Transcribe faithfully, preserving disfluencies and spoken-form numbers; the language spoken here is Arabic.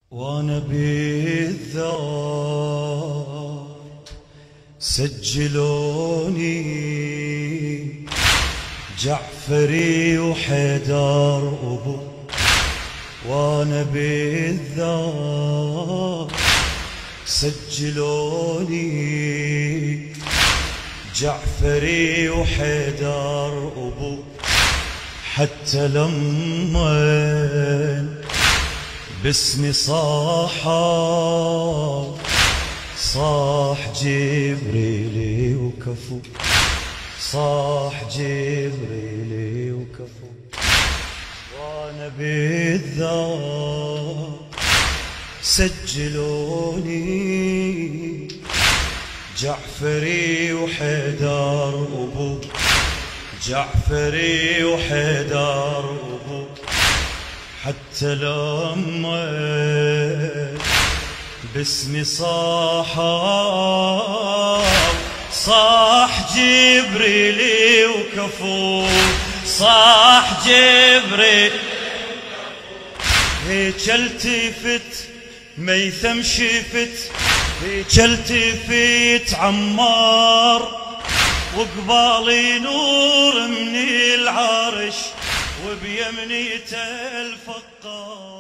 وانا بالذات سجلوني جعفري وحيدر ابو، وانا بالذات سجلوني جعفري وحيدر ابو، حتى لما باسمي صاحوا صاح جبريلي وكفو، صاح جبريلي وكفو، وانا بالذات سجلوني جعفري وحيدر ابو، جعفري وحيدر ابو، حتى لما باسمي صاحوا صاح جبريلي وكفو، صاح جبريل هيك التفت ميثم شفت، هيك التفت عمار وقبالي نور من العرش وبيمنيته الفقار.